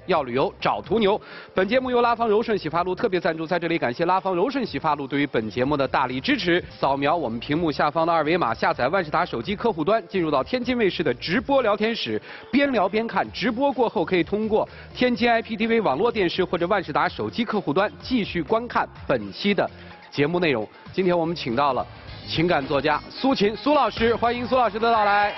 要旅游找途牛。本节目由拉芳柔顺洗发露特别赞助，在这里感谢拉芳柔顺洗发露对于本节目的大力支持。扫描我们屏幕下方的二维码，下载万事达手机客户端，进入到天津卫视的直播聊天室，边聊边看。直播过后可以通过天津 IPTV 网络电视或者万事达手机客户端继续观看本期的节目内容。今天我们请到了情感作家苏秦苏老师，欢迎苏老师的到来。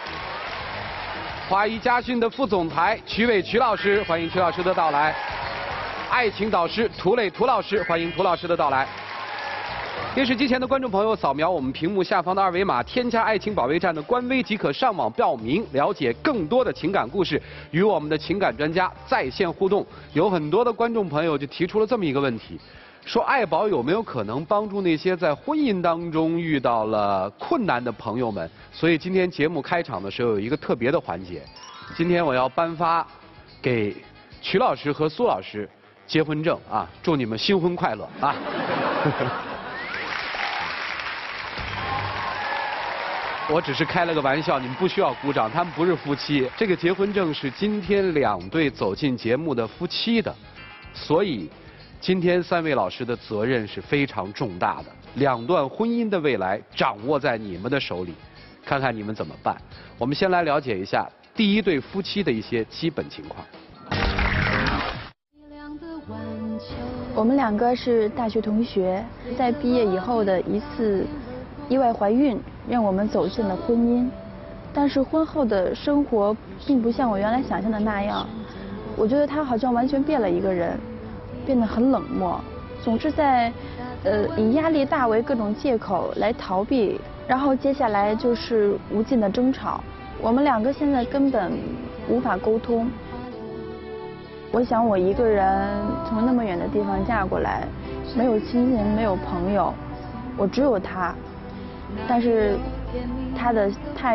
华谊家训的副总裁曲伟曲老师，欢迎曲老师的到来。爱情导师涂磊涂老师，欢迎涂老师的到来。电视机前的观众朋友，扫描我们屏幕下方的二维码，添加爱情保卫战的官微即可上网报名，了解更多的情感故事，与我们的情感专家在线互动。有很多的观众朋友就提出了这么一个问题，说爱宝有没有可能帮助那些在婚姻当中遇到了困难的朋友们？所以今天节目开场的时候有一个特别的环节，今天我要颁发给曲老师和苏老师结婚证啊，祝你们新婚快乐啊！我只是开了个玩笑，你们不需要鼓掌，他们不是夫妻。这个结婚证是今天两对走进节目的夫妻的，所以今天三位老师的责任是非常重大的，两段婚姻的未来掌握在你们的手里，看看你们怎么办。我们先来了解一下第一对夫妻的一些基本情况。 我们两个是大学同学，在毕业以后的一次意外怀孕，让我们走进了婚姻。但是婚后的生活并不像我原来想象的那样，我觉得他好像完全变了一个人，变得很冷漠，总是在以压力大为各种借口来逃避，然后接下来就是无尽的争吵。我们两个现在根本无法沟通。我想我一个人从那么远的地方嫁过来，没有亲人，没有朋友，我只有他，但是他的态。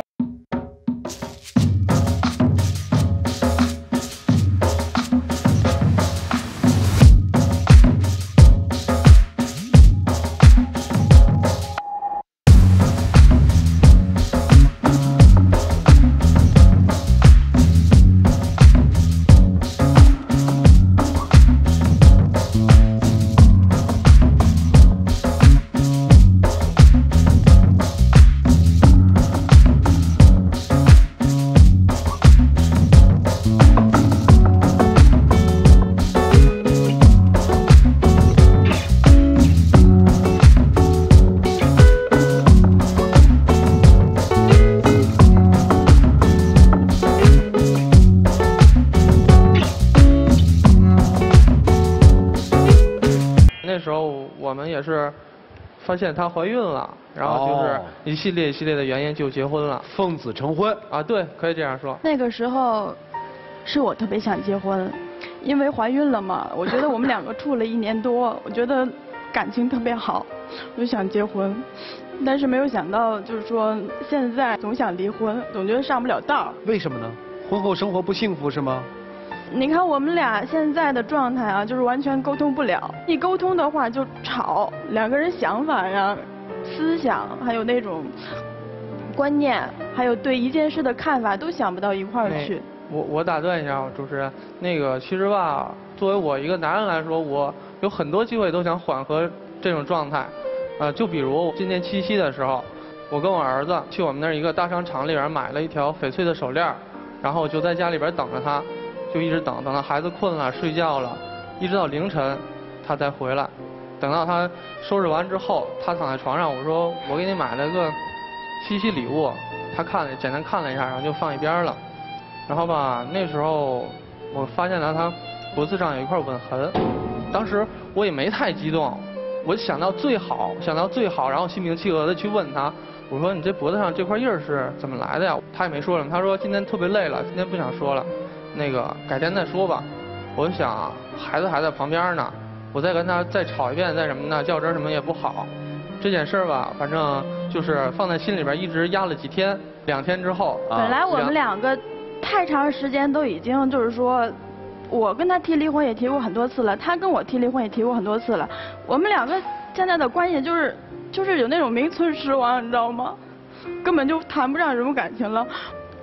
那时候我们也是发现她怀孕了，然后就是一系列的原因就结婚了， 奉子成婚啊，对，可以这样说。 那个时候是我特别想结婚，因为怀孕了嘛，我觉得我们两个处了1年多，我觉得感情特别好，我就想结婚。但是没有想到，就是说现在总想离婚，总觉得上不了道。 为什么呢？婚后生活不幸福是吗？ 你看我们俩现在的状态啊，就是完全沟通不了。一沟通的话就吵，两个人想法呀、思想，还有那种观念，还有对一件事的看法，都想不到一块儿去。 我打断一下，主持人，那个其实吧，作为我一个男人来说，我有很多机会都想缓和这种状态。就比如今年7夕的时候，我跟我儿子去我们那儿一个大商场里边买了一条翡翠的手链，然后就在家里边等着他。就一直等到孩子困了睡觉了，一直到凌晨他才回来。等到他收拾完之后，他躺在床上，我说我给你买了个7夕礼物，他简单看了一下，然后就放一边了。然后吧，那时候我发现了他脖子上有一块吻痕，当时我也没太激动，我想到最好，然后心平气和的去问他，我说你这脖子上这块印儿是怎么来的呀？他也没说什么，他说今天特别累了，今天不想说了。那个改天再说吧，我想孩子还在旁边呢，我再跟他再吵一遍再什么的，较真什么也不好。这件事吧，反正就是放在心里边，一直压了几天，2天之后。 本来我们两个太长时间都已经就是说，我跟他提离婚也提过很多次了，他跟我提离婚也提过很多次了。我们两个现在的关系就是有那种名存实亡，你知道吗？根本就谈不上什么感情了。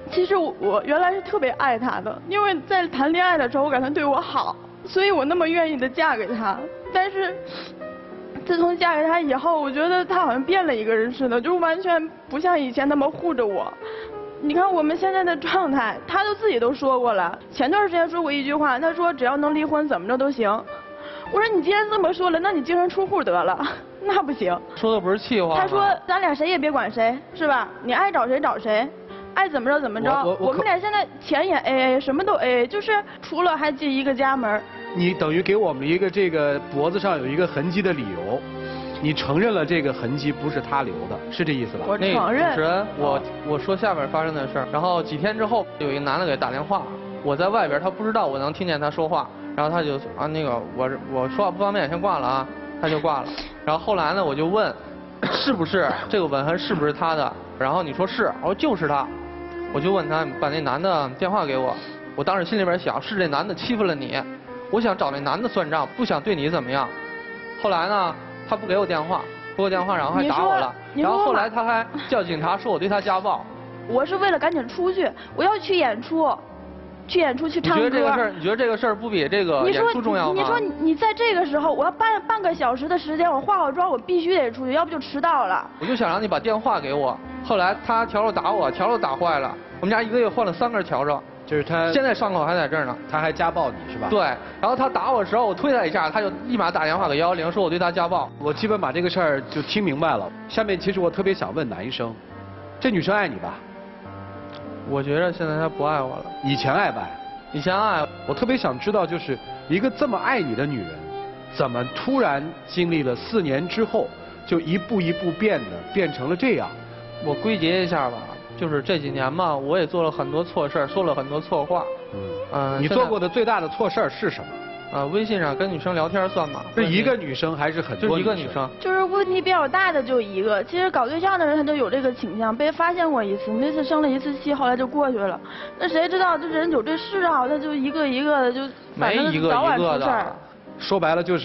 其实我原来是特别爱他的，因为在谈恋爱的时候，我感觉他对我好，所以我那么愿意的嫁给他。但是自从嫁给他以后，我觉得他好像变了一个人似的，就完全不像以前那么护着我。你看我们现在的状态，他自己都说过了。前段时间说过一句话，他说只要能离婚，怎么着都行。我说你既然这么说了，那你净身出户得了。那不行。 说的不是气话。 他说咱俩谁也别管谁，是吧？你爱找谁找谁。爱怎么着怎么着，我们俩现在钱也 AA， 什么都 AA， 就是除了还进一个家门。 你等于给我们一个这个脖子上有一个痕迹的理由，你承认了这个痕迹不是他留的，是这意思吧？ 我承认。 主持人，我说下边发生的事儿，然后几天之后有一个男的给打电话，我在外边，他不知道我能听见他说话，然后他就那个我说话不方便，先挂了啊，他就挂了。然后后来呢，我就问，是不是这个吻痕是不是他的？然后你说是，我说就是他。我就问他把那男的电话给我，我当时心里边想是这男的欺负了你，我想找那男的算账，不想对你怎么样。后来呢，他不给我电话，然后还打我了，然后后来他还叫警察说我对他家暴。 我是为了赶紧出去，我要去演出去唱歌。 你觉得这个事儿不比这个演出重要吗？ 你说你在这个时候，我要半个小时的时间，我化好妆，我必须得出去，要不就迟到了。 我就想让你把电话给我。后来他笤帚打我，笤帚打坏了，我们家1个月换了3根笤帚。 就是他现在伤口还在这儿呢。 他还家暴你是吧？ 对，然后他打我的时候，我推他一下，他就立马打电话给110，说我对他家暴。 我基本把这个事儿就听明白了。下面其实我特别想问男生，这女生爱你吧？ 我觉得现在她不爱我了。 以前爱不爱？ 以前爱。 我特别想知道，就是一个这么爱你的女人，怎么突然经历了4年之后，就一步一步变成了这样？ 我归结一下吧，就是这几年嘛，我也做了很多错事，说了很多错话。 你做过的最大的错事是什么？ 微信上跟女生聊天算吗？ 是一个女生还是很多？ 就一个女生。 就是问题比较大的就一个。其实搞对象的人他就有这个倾向，被发现过一次，那次生了一次气，后来就过去了。那谁知道这人有这嗜好，他就一个一个的就反正早晚出事儿。 说白了就是，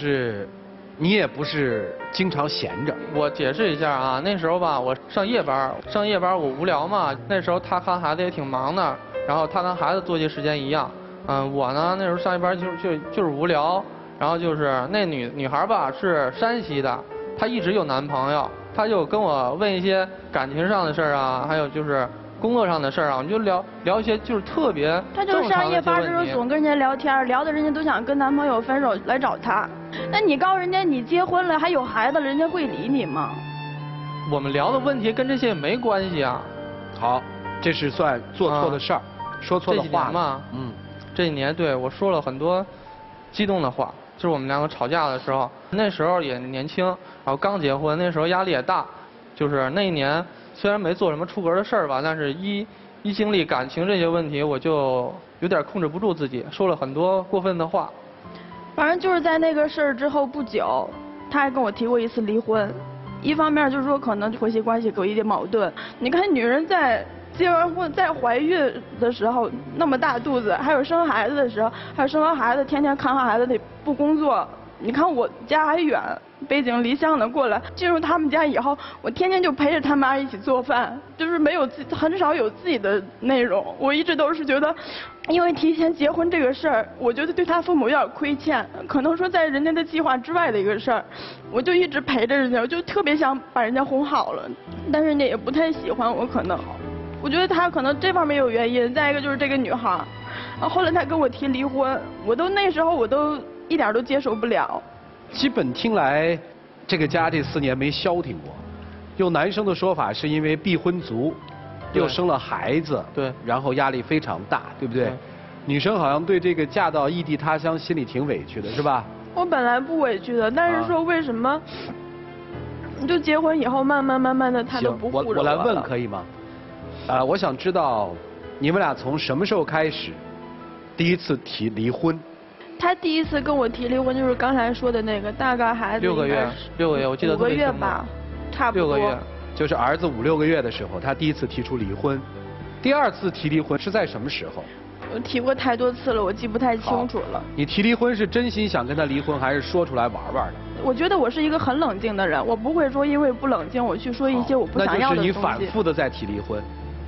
你也不是经常闲着。 我解释一下啊，那时候吧，我上夜班我无聊嘛，那时候他看孩子也挺忙的，然后他跟孩子作息时间一样。我呢那时候上一班就是无聊，然后就是那女孩吧是山西的，她一直有男朋友，她就跟我问一些感情上的事儿啊，还有就是工作上的事儿啊，我们就聊一些就是特别她就上夜班的时候总跟人家聊天，聊的人家都想跟男朋友分手来找她。那你告诉人家你结婚了还有孩子了，人家会理你吗？ 我们聊的问题跟这些没关系啊。 好，这是算做错的事儿，说错的话嘛。这几年对我说了很多激动的话，就是我们2个吵架的时候，那时候也年轻，然后刚结婚，那时候压力也大，就是那一年虽然没做什么出格的事儿吧，但是一经历感情这些问题，我就有点控制不住自己，说了很多过分的话。 反正就是在那个事儿之后不久，他还跟我提过一次离婚，一方面就是说可能婆媳关系有一点矛盾。你看女人在结完婚在怀孕的时候那么大肚子，还有生孩子的时候，还有生完孩子天天看孩子得不工作。你看我家还远，北京离乡的过来，进入他们家以后，我天天就陪着他妈一起做饭，就是没有很少有自己的内容。我一直都是觉得，因为提前结婚这个事儿，我觉得对他父母有点亏欠，可能说在人家的计划之外的一个事儿，我就一直陪着人家，我就特别想把人家哄好了，但是人家也不太喜欢我，可能。我觉得他可能这方面有原因，再一个就是这个女孩，后来他跟我提离婚，那时候我都一点都接受不了。 基本听来，这个家这4年没消停过。用男生的说法，是因为必婚族，又生了孩子， 对， 然后压力非常大，对不对？ 对。 女生好像对这个嫁到异地他乡心里挺委屈的，是吧？ 我本来不委屈的，但是说为什么，你就结婚以后慢慢的他都不护着我来问可以吗？我想知道你们俩从什么时候开始第一次提离婚？ 他第一次跟我提离婚就是刚才说的那个，大概孩子 6个月，我记得 5个月吧，差不多。 6个月， 就是儿子5、6个月的时候，他第一次提出离婚。第2次提离婚是在什么时候？ 我提过太多次了，我记不太清楚了。 你提离婚是真心想跟他离婚，还是说出来玩玩的？ 我觉得我是一个很冷静的人，我不会说因为不冷静我去说一些我不想要的东西。 那就是你反复的在提离婚。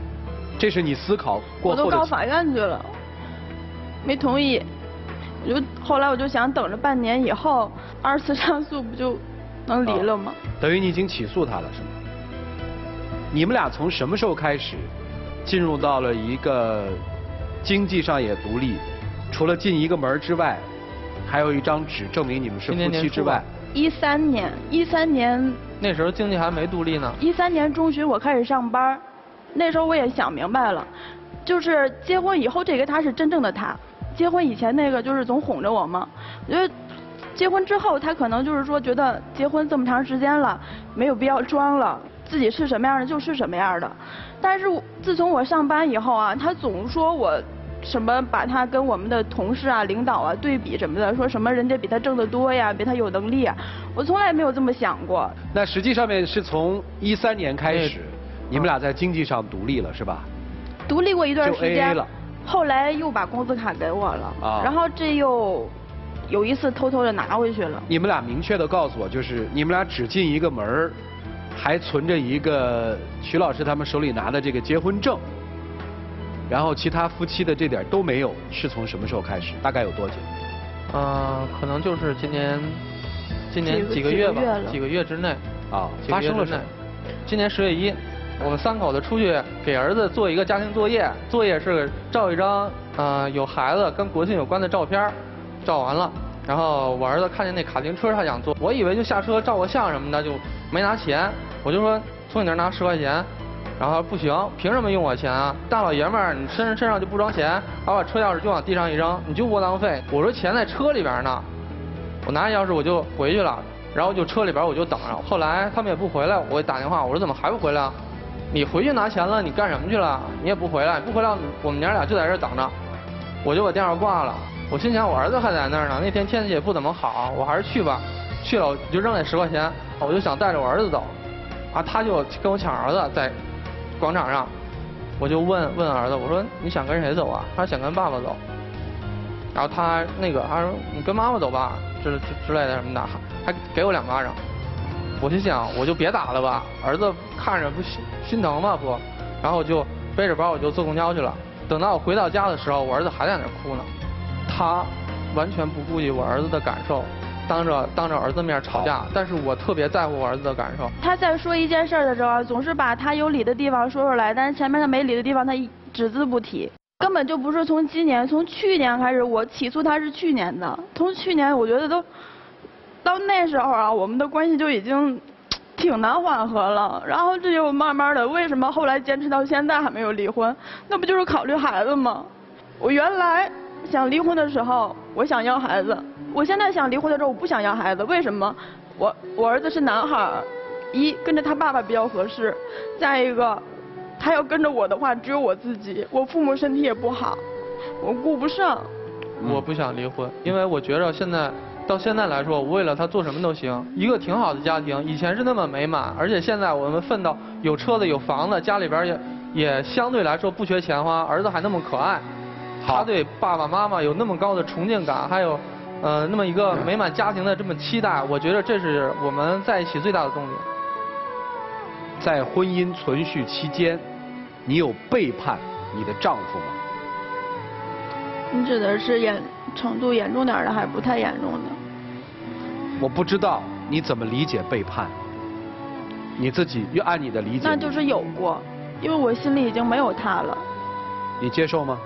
这是你思考过我后的。 都告法院去了，没同意。后来我就想等着半年以后，2次上诉不就能离了吗？ 等于你已经起诉他了是吗？你们俩从什么时候开始进入到了一个经济上也独立，除了进一个门之外，还有一张纸证明你们是夫妻之外 ？13年那时候经济还没独立呢。 13年中旬我开始上班，那时候我也想明白了，就是结婚以后这个他是真正的他，结婚以前那个就是总哄着我嘛。我觉得结婚之后他可能就是说觉得结婚这么长时间了，没有必要装了，自己是什么样的就是什么样的。但是自从我上班以后啊，他总说我什么把他跟我们的同事啊、领导啊对比什么的，说什么人家比他挣得多呀，比他有能力啊，我从来没有这么想过。 那实际上面是从13年开始，你们俩在经济上独立了是吧？ 独立过一段时间， 就 AA 了。 后来又把工资卡给我了，然后这又有一次偷偷的拿回去了。 你们俩明确的告诉我，就是你们俩只进一个门儿，还存着一个徐老师他们手里拿的这个结婚证，然后其他夫妻的这点都没有，是从什么时候开始？大概有多久？ 可能就是今年几个月吧，几个月之内。 发生了什么？ 今年10月1，我们3口子出去给儿子做一个家庭作业，作业是照一张有孩子跟国庆有关的照片，照完了，然后我儿子看见那卡丁车他想坐，我以为就下车照个相什么的，就没拿钱，我就说从你那儿拿10块钱。然后不行，凭什么用我钱啊？大老爷们儿，你身上就不装钱，把车钥匙就往地上一扔，你就窝囊废。我说钱在车里边呢，我拿着钥匙我就回去了，然后就车里边我就等着。后来他们也不回来，我给打电话，我说怎么还不回来？你回去拿钱了，你干什么去了？你也不回来，不回来我们娘俩就在这等着。我就把电话挂了。我心想我儿子还在那儿呢，那天天气也不怎么好，我还是去吧。去了我就扔那10块钱，我就想带着我儿子走，他就跟我抢儿子在广场上，我就问儿子，我说你想跟谁走啊？他说想跟爸爸走。然后他说你跟妈妈走吧，之类的什么的，还给我2巴掌。我心想我就别打了吧，儿子看着不心疼吗不？然后我就背着包我就坐公交去了。等到我回到家的时候，我儿子还在那哭呢。他完全不顾及我儿子的感受。当着儿子面吵架，但是我特别在乎我儿子的感受。他在说一件事的时候，总是把他有理的地方说出来，但是前面他没理的地方，他只字不提。根本就不是从今年，从去年开始，我起诉他是去年的。从去年我觉得都到那时候啊，我们的关系就已经挺难缓和了。然后这就慢慢的，为什么后来坚持到现在还没有离婚？那不就是考虑孩子吗？我原来想离婚的时候，我想要孩子。我现在想离婚的时候，我不想要孩子，为什么？我儿子是男孩，跟着他爸爸比较合适，再一个，他要跟着我的话，只有我自己，我父母身体也不好，我顾不上。我不想离婚，因为我觉着到现在来说，我为了他做什么都行。一个挺好的家庭，以前是那么美满，而且现在我们奋斗，有车子有房子，家里边也相对来说不缺钱花，儿子还那么可爱，他对爸爸妈妈有那么高的崇敬感，还有。那么一个美满家庭的这么期待，我觉得这是我们在一起最大的动力。 在婚姻存续期间，你有背叛你的丈夫吗？ 你指的是程度严重点的，还是不太严重的？ 我不知道你怎么理解背叛，你自己要按你的理解。 那就是有过，因为我心里已经没有他了。 你接受吗？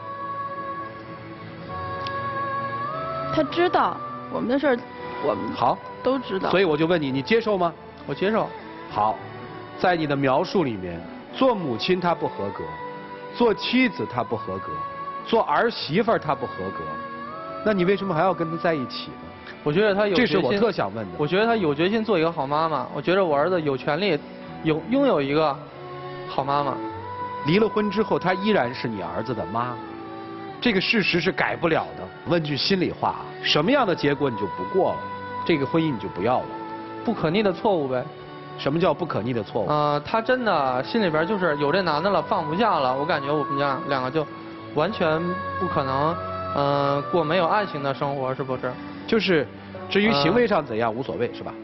他知道我们的事儿，我们好都知道。 所以我就问你，你接受吗？ 我接受。 好，在你的描述里面，做母亲她不合格，做妻子她不合格，做儿媳妇她不合格，那你为什么还要跟她在一起呢？ 我觉得她有决心， 这是我特想问的。 我觉得她有决心做一个好妈妈。我觉得我儿子有权利拥有一个好妈妈。 离了婚之后，她依然是你儿子的妈。这个事实是改不了的。问句心里话，什么样的结果你就不过了，这个婚姻你就不要了。 不可逆的错误呗。 什么叫不可逆的错误？ 他真的心里边就是有这男的了，放不下了。我感觉我们家两个就完全不可能，过没有爱情的生活，是不是？ 就是，至于行为上怎样无所谓，是吧？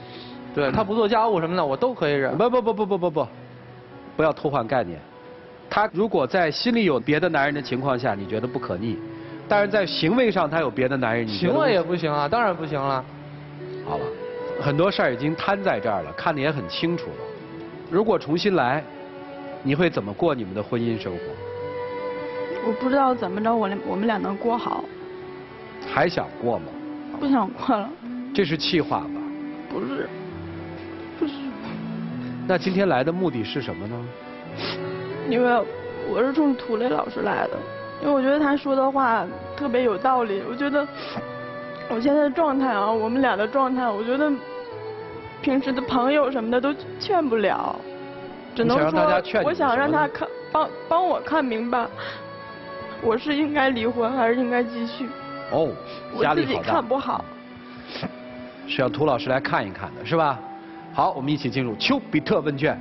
对他不做家务什么的，我都可以忍。 不要偷换概念。 他如果在心里有别的男人的情况下，你觉得不可逆，但是在行为上他有别的男人，你觉得行为也不行啊，当然不行了。 好了，很多事儿已经摊在这儿了，看得也很清楚了。如果重新来，你会怎么过你们的婚姻生活？ 我不知道怎么着我们俩能过好。 还想过吗？ 不想过了。 这是气话吧？ 不是，不是。 那今天来的目的是什么呢？ 因为我是冲涂磊老师来的，因为我觉得他说的话特别有道理。我觉得我现在的状态啊，我们俩的状态，我觉得平时的朋友什么的都劝不了，只能说我想让他看帮我看明白，我是应该离婚还是应该继续。 哦，压力好大。 我自己看不好。 是要涂老师来看一看的，是吧？好，我们一起进入丘比特问卷。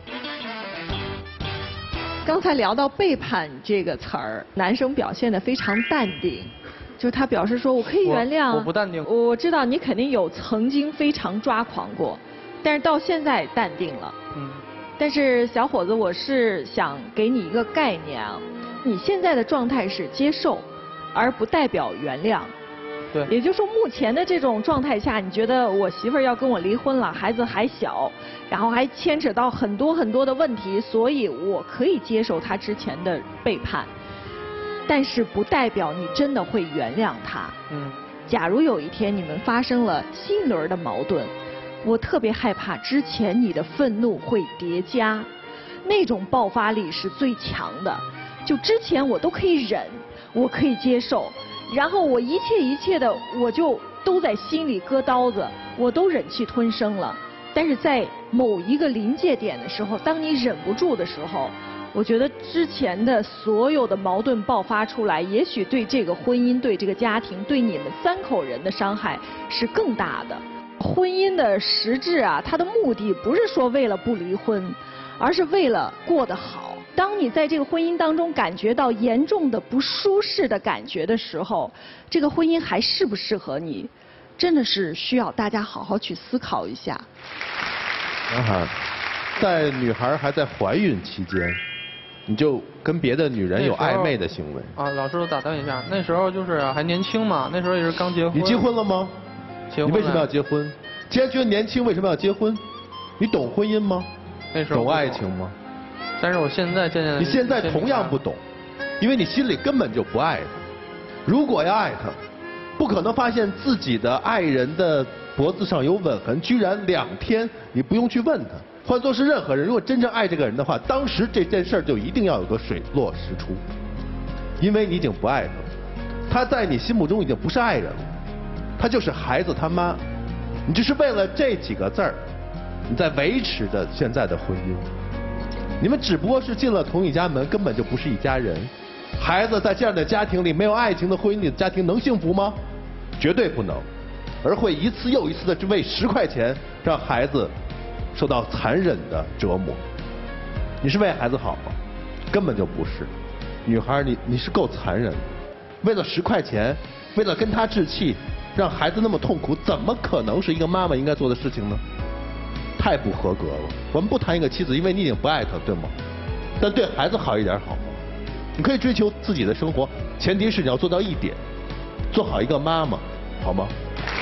刚才聊到背叛这个词儿，男生表现得非常淡定，就是他表示说我可以原谅。 我不淡定。 我知道你肯定有曾经非常抓狂过，但是到现在淡定了。但是小伙子，我是想给你一个概念啊，你现在的状态是接受，而不代表原谅。 对， 也就是说，目前的这种状态下，你觉得我媳妇儿要跟我离婚了，孩子还小，然后还牵扯到很多很多的问题，所以我可以接受他之前的背叛，但是不代表你真的会原谅他。假如有一天你们发生了新一轮的矛盾，我特别害怕之前你的愤怒会叠加，那种爆发力是最强的。就之前我都可以忍，我可以接受。然后我一切的，我就都在心里搁刀子，我都忍气吞声了。但是在某一个临界点的时候，当你忍不住的时候，我觉得之前的所有的矛盾爆发出来，也许对这个婚姻、对这个家庭、对你们3口人的伤害是更大的。婚姻的实质啊，它的目的不是说为了不离婚，而是为了过得好。当你在这个婚姻当中感觉到严重的不舒适的感觉的时候，这个婚姻还适不适合你，真的是需要大家好好去思考一下。 男孩，在女孩还在怀孕期间，你就跟别的女人有暧昧的行为啊？老师，我打断一下，那时候就是还年轻嘛，那时候也是刚结婚。 你结婚了吗？ 结婚了。 你为什么要结婚？既然觉得年轻，为什么要结婚？你懂婚姻吗？ 那时候懂爱情吗？ 但是我现在渐渐的， 你现在同样不懂，因为你心里根本就不爱他。如果要爱他，不可能发现自己的爱人的脖子上有吻痕，居然2天你不用去问他。换作是任何人，如果真正爱这个人的话，当时这件事就一定要有个水落石出，因为你已经不爱他了，他在你心目中已经不是爱人了，他就是孩子他妈。你只是为了这几个字儿，你在维持着现在的婚姻。你们只不过是进了同一家门，根本就不是一家人。孩子在这样的家庭里，没有爱情的婚姻里的家庭能幸福吗？绝对不能，而会一次又一次的为10块钱让孩子受到残忍的折磨。你是为孩子好吗？根本就不是。女孩，你是够残忍的，为了10块钱，为了跟他置气，让孩子那么痛苦，怎么可能是一个妈妈应该做的事情呢？太不合格了。我们不谈一个妻子，因为你已经不爱她，对吗？但对孩子好一点好吗？你可以追求自己的生活，前提是你要做到一点，做好一个妈妈，好吗？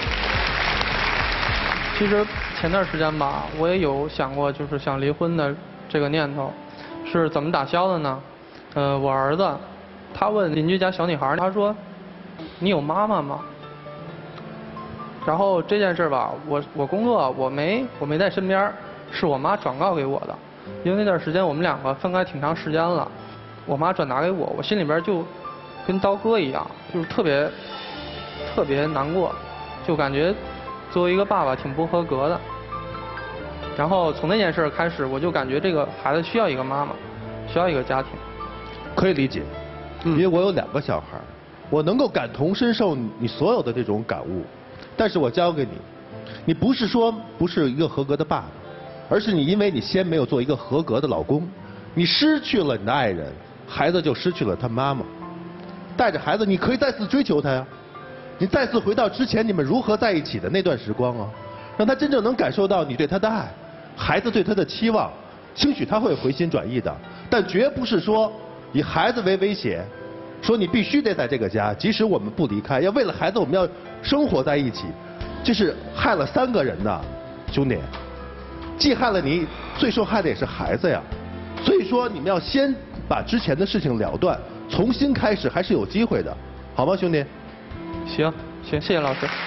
其实前段时间吧，我也有想过，就是想离婚的这个念头，是怎么打消的呢？我儿子，他问邻居家小女孩，他说：“你有妈妈吗？”然后这件事吧，我工作我没在身边，是我妈转告给我的。因为那段时间我们2个分开挺长时间了，我妈转达给我，我心里边就跟刀割一样，就是特别难过，就感觉作为一个爸爸挺不合格的。然后从那件事开始，我就感觉这个孩子需要一个妈妈，需要一个家庭。 可以理解，因为我有2个小孩，我能够感同身受你所有的这种感悟。但是我教给你，你不是说不是一个合格的爸爸，而是你因为你先没有做一个合格的老公，你失去了你的爱人，孩子就失去了他妈妈。带着孩子，你可以再次追求他呀，你再次回到之前你们如何在一起的那段时光啊，让他真正能感受到你对他的爱，孩子对他的期望，兴许他会回心转意的。 但绝不是说以孩子为威胁，说你必须得在这个家，即使我们不离开，要为了孩子我们要生活在一起，这是害了3个人呐，兄弟，既害了你，最受害的也是孩子呀。所以说你们要先把之前的事情了断，重新开始还是有机会的，好吗，兄弟？ 行，谢谢老师。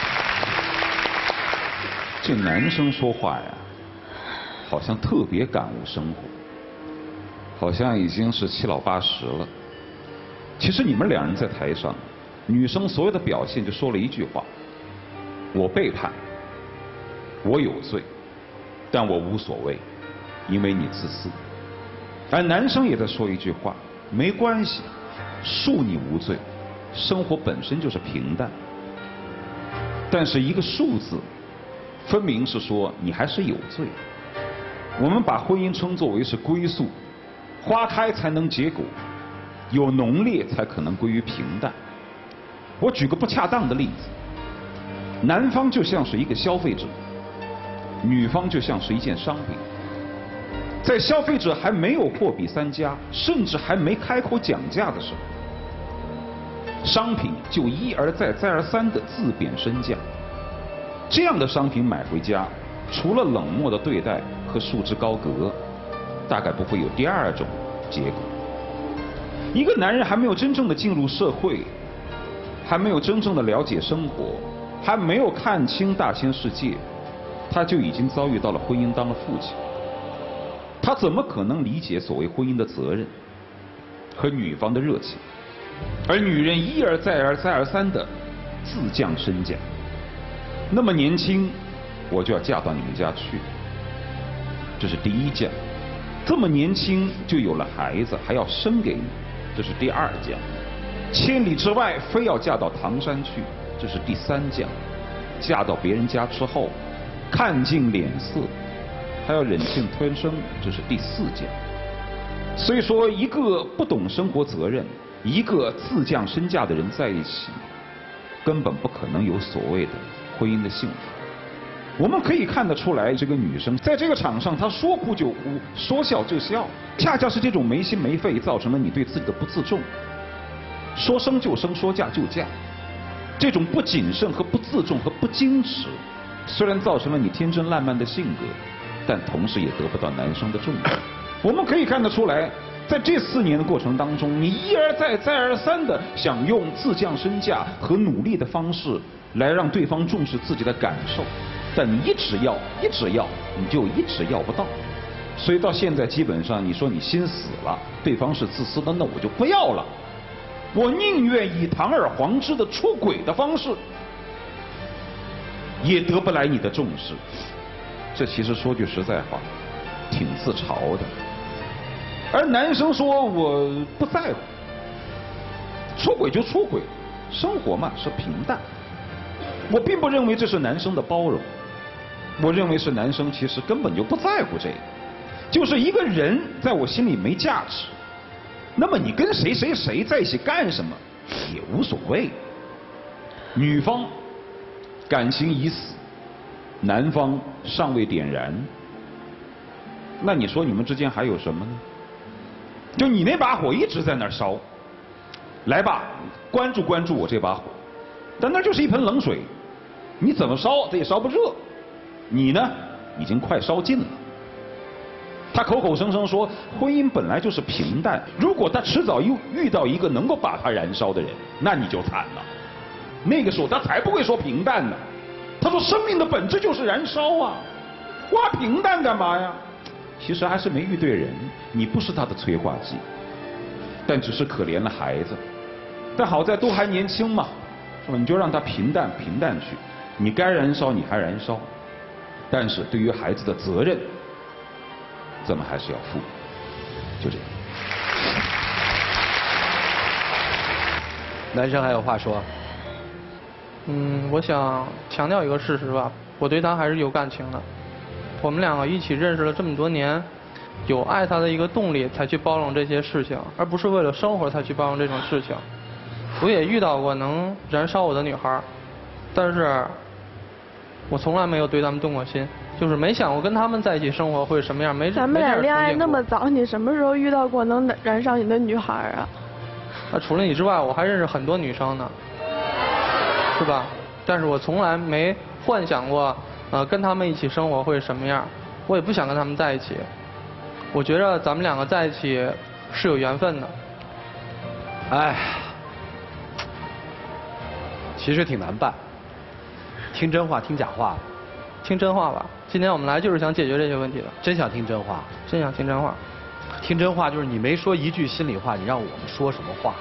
这男生说话呀，好像特别感悟生活，好像已经是7老8十了。其实你们2人在台上，女生所有的表现就说了一句话：我背叛，我有罪，但我无所谓，因为你自私。而男生也在说一句话：没关系，恕你无罪，生活本身就是平淡。但是一个恕字，分明是说你还是有罪。我们把婚姻称作为是归宿，花开才能结果，有浓烈才可能归于平淡。我举个不恰当的例子，男方就像是一个消费者，女方就像是一件商品。在消费者还没有货比三家，甚至还没开口讲价的时候，商品就一而再再而三的自贬身价。这样的商品买回家，除了冷漠的对待和束之高阁，大概不会有第2种结果。一个男人还没有真正的进入社会，还没有真正的了解生活，还没有看清大千世界，他就已经遭遇到了婚姻当了父亲。他怎么可能理解所谓婚姻的责任和女方的热情？而女人一而再而再而三的自降身价。那么年轻，我就要嫁到你们家去，这是第1降。这么年轻就有了孩子，还要生给你，这是第2降。千里之外非要嫁到唐山去，这是第3降。嫁到别人家之后，看尽脸色，还要忍气吞声，这是第4降。所以说，一个不懂生活责任，一个自降身价的人在一起，根本不可能有所谓的婚姻的幸福。我们可以看得出来，这个女生在这个场上，她说哭就哭，说笑就笑，恰恰是这种没心没肺，造成了你对自己的不自重。说生就生，说嫁就嫁，这种不谨慎和不自重和不矜持，虽然造成了你天真烂漫的性格，但同时也得不到男生的重视。我们可以看得出来，在这4年的过程当中，你一而再再而三的想用自降身价和努力的方式来让对方重视自己的感受，但你一直要，你就一直要不到。所以到现在基本上，你说你心死了，对方是自私的，那我就不要了，我宁愿以堂而皇之的出轨的方式，也得不来你的重视。这其实说句实在话，挺自嘲的。而男生说我不在乎，出轨就出轨，生活嘛是平淡。我并不认为这是男生的包容，我认为是男生其实根本就不在乎这个，就是一个人在我心里没价值，那么你跟谁在一起干什么也无所谓。女方感情已死，男方尚未点燃，那你说你们之间还有什么呢？就你那把火一直在那儿烧，来吧，关注关注我这把火，但那就是一盆冷水，你怎么烧它也烧不热，你呢已经快烧尽了。他口口声声说婚姻本来就是平淡，如果他迟早遇到一个能够把它燃烧的人，那你就惨了。那个时候他才不会说平淡呢，他说生命的本质就是燃烧啊，花平淡干嘛呀？其实还是没遇对人，你不是他的催化剂，但只是可怜了孩子。但好在都还年轻嘛，是吧？你就让他平淡平淡去，你该燃烧你还燃烧，但是对于孩子的责任，咱们还是要负，就这样。 男生还有话说。 我想强调一个事实吧，我对他还是有感情的。我们2个一起认识了这么多年，有爱他的一个动力才去包容这些事情，而不是为了生活才去包容这种事情。我也遇到过能燃烧我的女孩，但是我从来没有对他们动过心。 就是没想过跟他们在一起生活会什么样，没咱们俩恋爱那么早， 早，你什么时候遇到过能燃烧你的女孩啊？ 除了你之外，我还认识很多女生呢，是吧？但是我从来没幻想过，跟他们一起生活会什么样，我也不想跟他们在一起。我觉着咱们两个在一起是有缘分的。 哎，其实挺难办，听真话听假话， 听真话吧。今天我们来就是想解决这些问题的。 真想听真话， 真想听真话。 听真话就是你没说一句心里话，你让我们说什么话？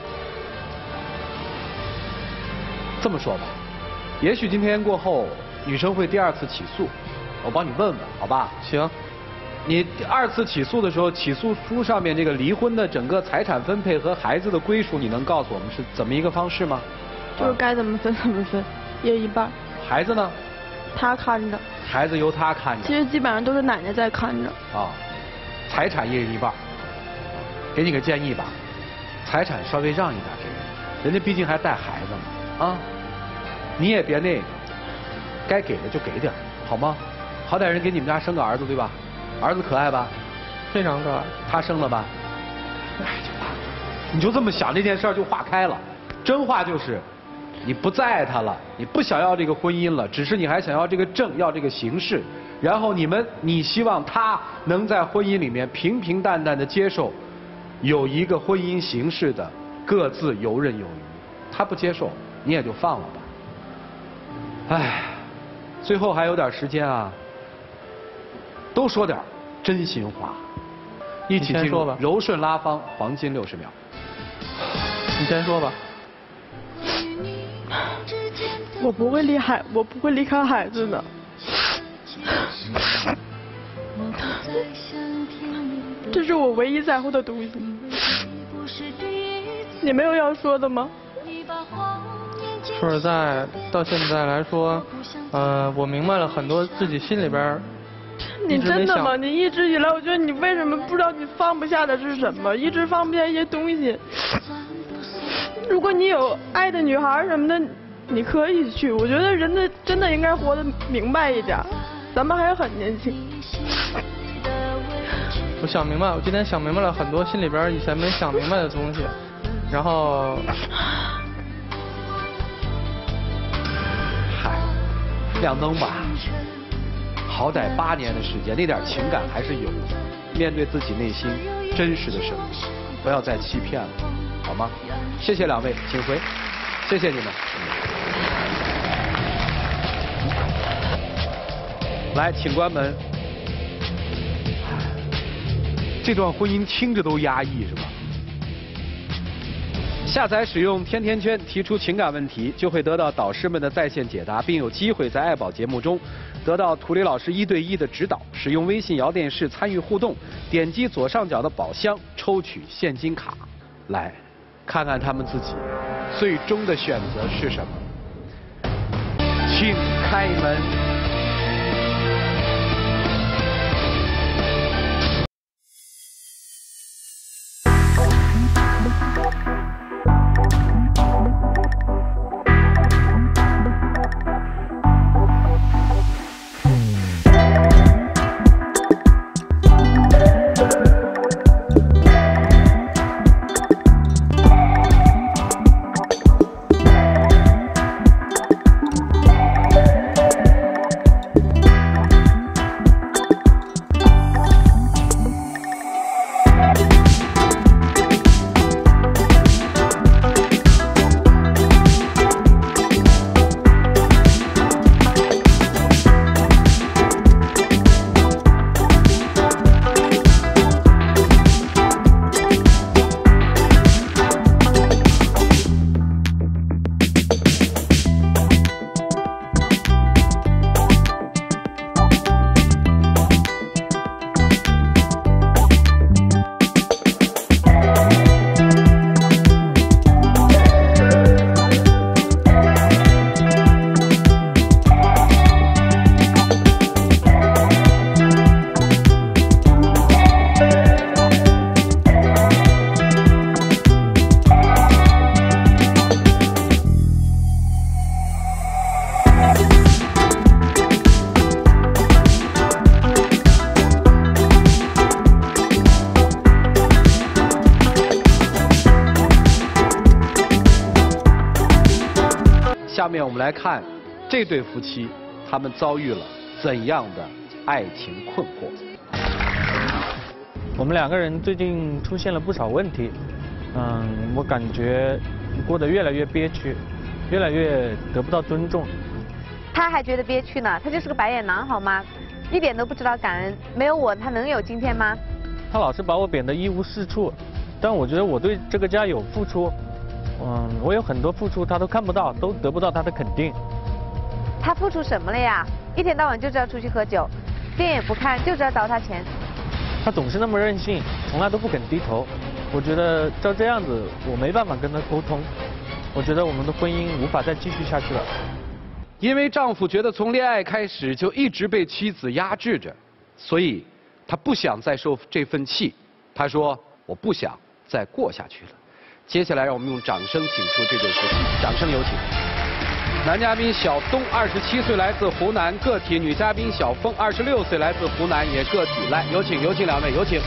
这么说吧，也许今天过后，女生会第2次起诉，我帮你问问，好吧？ 行。 你2次起诉的时候，起诉书上面这个离婚的整个财产分配和孩子的归属，你能告诉我们是怎么一个方式吗？ 就是该怎么分怎么分，一人一半。 孩子呢？ 他看着。孩子由他看着。 其实基本上都是奶奶在看着。 啊，财产一人一半。给你个建议吧，财产稍微让一点给人，人家毕竟还带孩子呢啊。你也别那个，该给的就给点，好吗？好歹人给你们家生个儿子对吧？儿子可爱吧？ 非常可爱。 他生了吧？哎，就完了。你就这么想这件事儿就化开了。真话就是，你不再爱他了，你不想要这个婚姻了，只是你还想要这个证，要这个形式。然后你希望他能在婚姻里面平平淡淡的接受，有一个婚姻形式的各自游刃有余。他不接受，你也就放了吧。哎，最后还有点时间啊。都说点真心话，一起进入柔顺拉芳黄金60秒。 你先说吧。 我不会离开孩子的。这是我唯一在乎的东西。你没有要说的吗？ 说实在，到现在来说，我明白了很多自己心里边。 你真的吗？你一直以来，我觉得你为什么不知道你放不下的是什么？一直放不下一些东西。如果你有爱的女孩什么的，你可以去。我觉得人真的应该活得明白一点，咱们还很年轻。 我想明白，我今天想明白了很多心里边以前没想明白的东西，然后， 嗨，亮灯吧。好歹8年的时间，那点情感还是有的。面对自己内心真实的生活，不要再欺骗了，好吗？谢谢2位，请回。谢谢你们。来，请关门。这段婚姻听着都压抑，是吧？下载使用天天圈，提出情感问题，就会得到导师们的在线解答，并有机会在爱宝节目中得到涂磊老师1对1的指导。使用微信摇电视参与互动，点击左上角的宝箱抽取现金卡。来，看看他们自己最终的选择是什么？请开门。 下面我们来看这对夫妻，他们遭遇了怎样的爱情困惑？ 我们两个人最近出现了不少问题，我感觉过得越来越憋屈，越来越得不到尊重。 他还觉得憋屈呢，他就是个白眼狼好吗？一点都不知道感恩，没有我他能有今天吗？ 他老是把我贬得一无是处，但我觉得我对这个家有付出，我有很多付出他都看不到，都得不到他的肯定。 他付出什么了呀？一天到晚就知道出去喝酒，电也不看，就知道找他钱。 他总是那么任性，从来都不肯低头。我觉得照这样子，我没办法跟他沟通。我觉得我们的婚姻无法再继续下去了。 因为丈夫觉得从恋爱开始就一直被妻子压制着，所以他不想再受这份气。他说：“我不想再过下去了。”接下来让我们用掌声请出这对夫妻，掌声有请。男嘉宾小东27岁，来自湖南，个体；女嘉宾小峰26岁，来自湖南，也个体。来，有请两位，有请。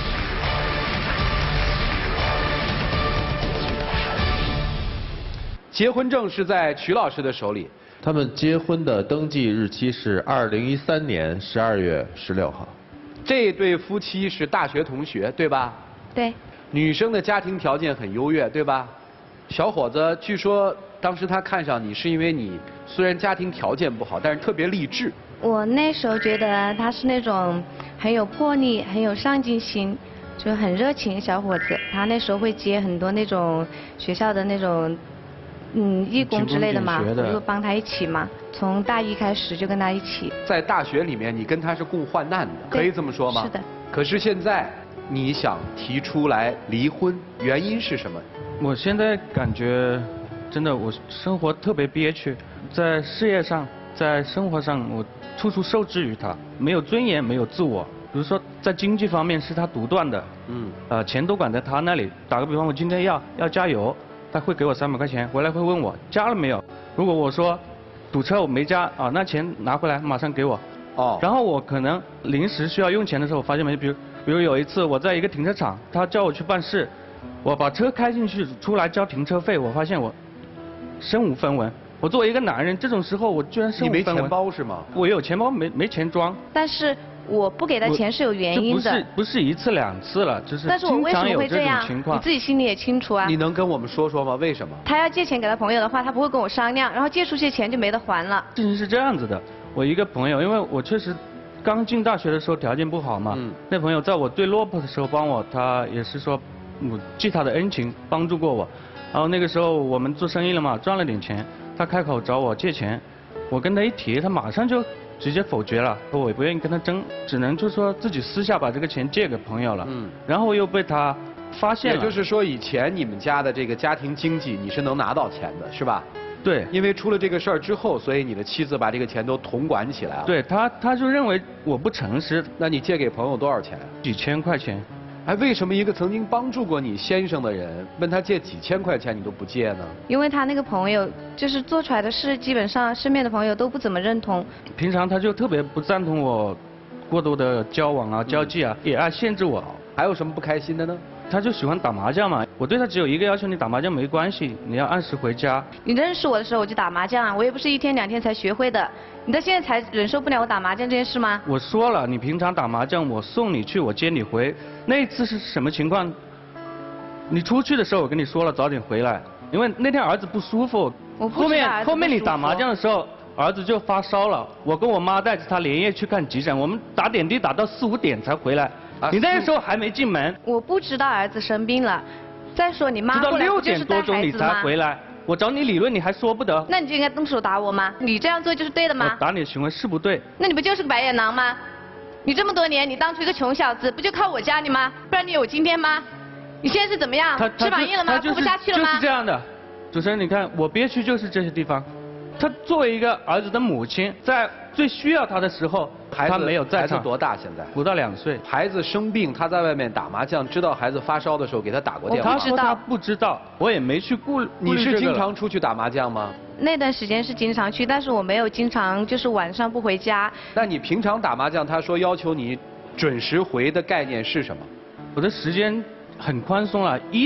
结婚证是在曲老师的手里。 他们结婚的登记日期是2013年12月16号。 这对夫妻是大学同学，对吧？ 对。 女生的家庭条件很优越，对吧？小伙子，据说当时他看上你是因为你虽然家庭条件不好，但是特别励志。 我那时候觉得他是那种很有魄力、很有上进心，就很热情的小伙子。他那时候会接很多那种学校的那种义工之类的嘛，我就帮他一起嘛。从大一开始就跟他一起。 在大学里面，你跟他是共患难的，可以这么说吗？ 是的。 可是现在你想提出来离婚，原因是什么？ 我现在感觉真的我生活特别憋屈，在事业上，在生活上我处处受制于他，没有尊严，没有自我。比如说在经济方面是他独断的，钱都管在他那里。打个比方，我今天要加油，他会给我300块钱，回来会问我加了没有。如果我说堵车我没加啊，那钱拿回来马上给我。然后我可能临时需要用钱的时候，我发现没，比如有一次我在一个停车场，他叫我去办事，我把车开进去出来交停车费，我发现我身无分文。我作为一个男人，这种时候我居然身无分文。 你没钱包是吗？ 我有钱包，没钱装。 但是我不给他钱是有原因的。 不是1次2次了，就是但是我为什么会这样？你自己心里也清楚啊。 你能跟我们说说吗？为什么？ 他要借钱给他朋友的话，他不会跟我商量，然后借出些钱就没得还了。 事情是这样子的，我一个朋友，因为我确实刚进大学的时候条件不好嘛，那朋友在我最落魄的时候帮我，他也是说我记他的恩情，帮助过我。然后那个时候我们做生意了嘛，赚了点钱，他开口找我借钱，我跟他一提，他马上就直接否决了，说我也不愿意跟他争，只能就说自己私下把这个钱借给朋友了。然后又被他发现了。 也就是说，以前你们家的这个家庭经济你是能拿到钱的，是吧？ 对。 因为出了这个事儿之后，所以你的妻子把这个钱都统管起来了。 对，他就认为我不诚实。 那你借给朋友多少钱？ 几千块钱。 哎，为什么一个曾经帮助过你先生的人，问他借几千块钱你都不借呢？ 因为他那个朋友就是做出来的事，基本上身边的朋友都不怎么认同。 平常他就特别不赞同我过多的交往啊、交际啊，也爱限制我。 还有什么不开心的呢？ 他就喜欢打麻将嘛，我对他只有一个要求，你打麻将没关系，你要按时回家。 你认识我的时候我就打麻将啊，我也不是1天2天才学会的。你到现在才忍受不了我打麻将这件事吗？ 我说了，你平常打麻将，我送你去，我接你回。那一次是什么情况？你出去的时候我跟你说了早点回来，因为那天儿子不舒服。 我不知道儿子不舒服。 后面你打麻将的时候，儿子就发烧了，我跟我妈带着他连夜去看急诊，我们打点滴打到4、5点才回来。你那时候还没进门。 我不知道儿子生病了。再说你妈过来不就是带孩子吗？直到6点多钟你才回来。 我找你理论，你还说不得。 那你就应该动手打我吗？你这样做就是对的吗？ 我打你的行为是不对。 那你不就是个白眼狼吗？你这么多年，你当初一个穷小子，不就靠我家里吗？不然你有今天吗？你现在是怎么样？翅膀硬了吗？活不下去了吗？ 就是这样的。主持人，你看我憋屈就是这些地方。他作为一个儿子的母亲，在最需要他的时候，他没有在场。 孩子多大现在？ 不到2岁。 孩子生病，他在外面打麻将，知道孩子发烧的时候给他打过电话。 他说他不知道，我也没去顾虑。 你是经常出去打麻将吗？ 那段时间是经常去，但是我没有经常就是晚上不回家。 那你平常打麻将，他说要求你准时回的概念是什么？ 我的时间很宽松了，1点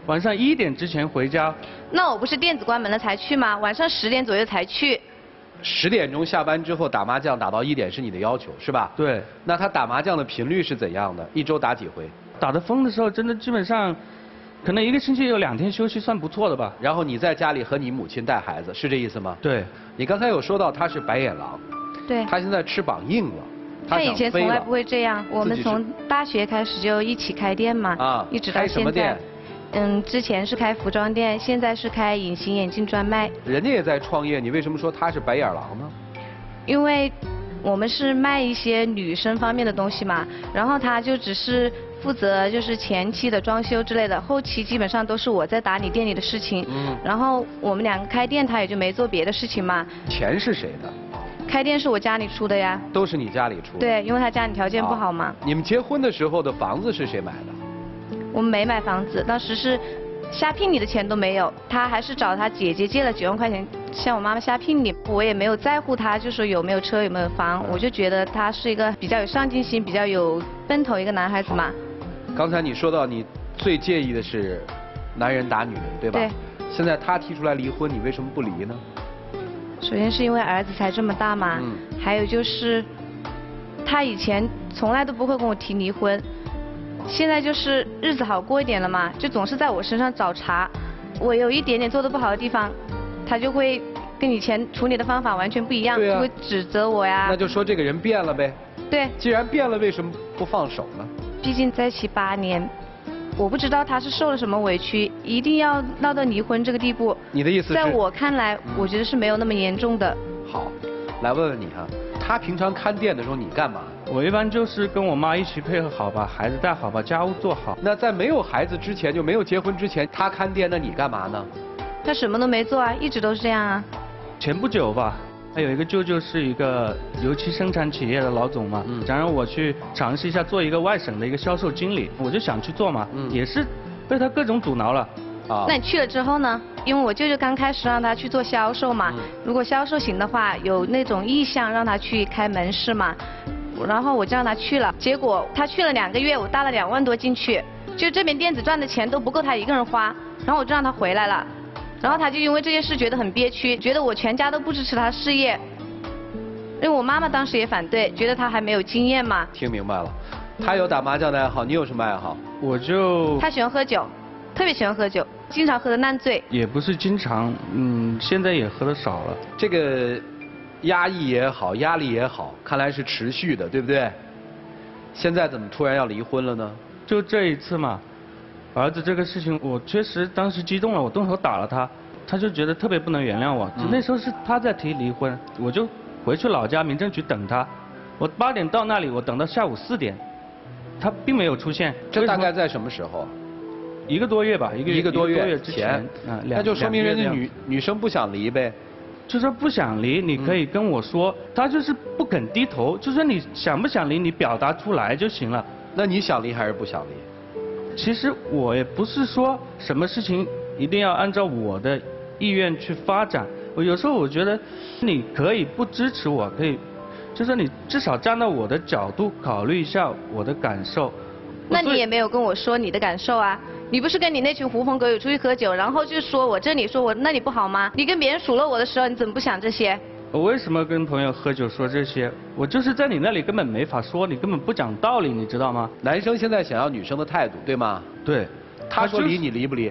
晚上1点之前回家。 那我不是店子关门了才去吗？晚上10点左右才去。 10点钟下班之后打麻将打到1点是你的要求是吧？ 对。 那他打麻将的频率是怎样的？1周打几回？ 打得疯的时候，真的基本上，可能1个星期有2天休息，算不错的吧。 然后你在家里和你母亲带孩子，是这意思吗？ 对。 你刚才有说到他是白眼狼。 对。 他现在翅膀硬了。 他以前从来不会这样，我们从大学开始就一起开店嘛，一直到现在。 开什么店？ 之前是开服装店，现在是开隐形眼镜专卖。 人家也在创业，你为什么说他是白眼狼呢？ 因为我们是卖一些女生方面的东西嘛，然后他就只是负责就是前期的装修之类的，后期基本上都是我在打理店里的事情。然后我们2个开店，他也就没做别的事情嘛。 钱是谁的？ 开店是我家里出的呀。 都是你家里出的？ 对，因为他家里条件不好嘛。 你们结婚的时候的房子是谁买的？ 我们没买房子，当时是瞎聘礼的钱都没有，他还是找他姐姐借了9万块钱向我妈妈瞎聘礼，我也没有在乎他，就说有没有车有没有房，我就觉得他是一个比较有上进心、比较有奔头一个男孩子嘛。 刚才你说到你最介意的是男人打女人，对吧？ 对。 现在他提出来离婚，你为什么不离呢？ 首先是因为儿子才这么大嘛，还有就是他以前从来都不会跟我提离婚。现在就是日子好过一点了嘛，就总是在我身上找茬。我有一点点做得不好的地方，他就会跟以前处理的方法完全不一样，就会指责我呀。 那就说这个人变了呗。 对。 既然变了，为什么不放手呢？ 毕竟在一起8年，我不知道他是受了什么委屈，一定要闹到离婚这个地步。 你的意思是？ 在我看来，我觉得是没有那么严重的。 好，来问问你哈，他平常看店的时候你干嘛？ 我一般就是跟我妈一起配合好，把孩子带好，把家务做好。 那在没有孩子之前，就没有结婚之前，他看店，那你干嘛呢？ 他什么都没做啊，一直都是这样啊。 前不久吧，他有一个舅舅是一个油漆生产企业的老总嘛，想让我去尝试一下做一个外省的一个销售经理，我就想去做嘛，也是被他各种阻挠了。 啊。那你去了之后呢？因为我舅舅刚开始让他去做销售嘛，如果销售行的话，有那种意向让他去开门市嘛。然后我就让他去了，结果他去了2个月，我搭了2万多进去，就这边店子赚的钱都不够他一个人花，然后我就让他回来了，然后他就因为这件事觉得很憋屈，觉得我全家都不支持他事业，因为我妈妈当时也反对，觉得他还没有经验嘛。 听明白了，他有打麻将的爱好，你有什么爱好？ 他喜欢喝酒，特别喜欢喝酒，经常喝得烂醉。 也不是经常，现在也喝得少了。 这个压抑也好，压力也好，看来是持续的，对不对？现在怎么突然要离婚了呢？ 就这一次嘛，儿子这个事情，我确实当时激动了，我动手打了他，他就觉得特别不能原谅我。那时候是他在提离婚，我就回去老家民政局等他。我8点到那里，我等到下午4点，他并没有出现。 这大概在什么时候 ？1个多月吧，一个多月之前。那就说明人家女生不想离呗。 就说不想离，你可以跟我说，他就是不肯低头，就说你想不想离，你表达出来就行了。 那你想离还是不想离？ 其实我也不是说什么事情一定要按照我的意愿去发展，我有时候我觉得你可以不支持我，可以，就说你至少站到我的角度考虑一下我的感受。 那你也没有跟我说你的感受啊？你不是跟你那群狐朋狗友出去喝酒，然后就说我这里说我那里不好吗？你跟别人数落我的时候，你怎么不想这些？ 我为什么跟朋友喝酒说这些？我就是在你那里根本没法说，你根本不讲道理，你知道吗？ 男生现在想要女生的态度，对吗？ 对。 他说离，你离不离？